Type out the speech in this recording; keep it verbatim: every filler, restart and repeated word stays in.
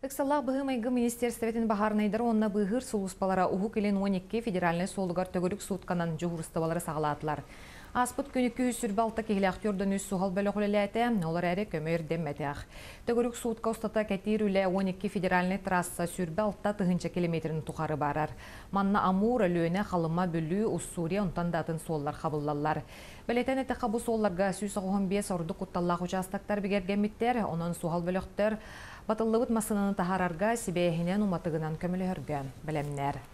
Ыксаллах быһымайгы министерстветін бахарнайдар онна быһыр сулуспалара уху келен он икки федеральный солугар төгөрүк сутканан жуғырыстабалары сағалатылар. Аспыт көніккі сүрбалта кехіляқтөрден үс суғал бөлі құлеләті, олар әрі көмір демметіғ. Төгөрүк сутка ұстата кәтир үлі он икки федеральный трасса сүрбалта тыгынча километрін тұқары барар. Манна Амур өліөне қалыма бүлі Уссурия ұнтандатын соллар қабыллалар. Бәлетен әті қабу солларға сүйс оғын бес орды құтталлақ участақтар бігергенметтер, онын суғал бөліқтер Батыллыбыт масынаны тахарарга сибейхинен уматыгынан көмілі өргі білемнер.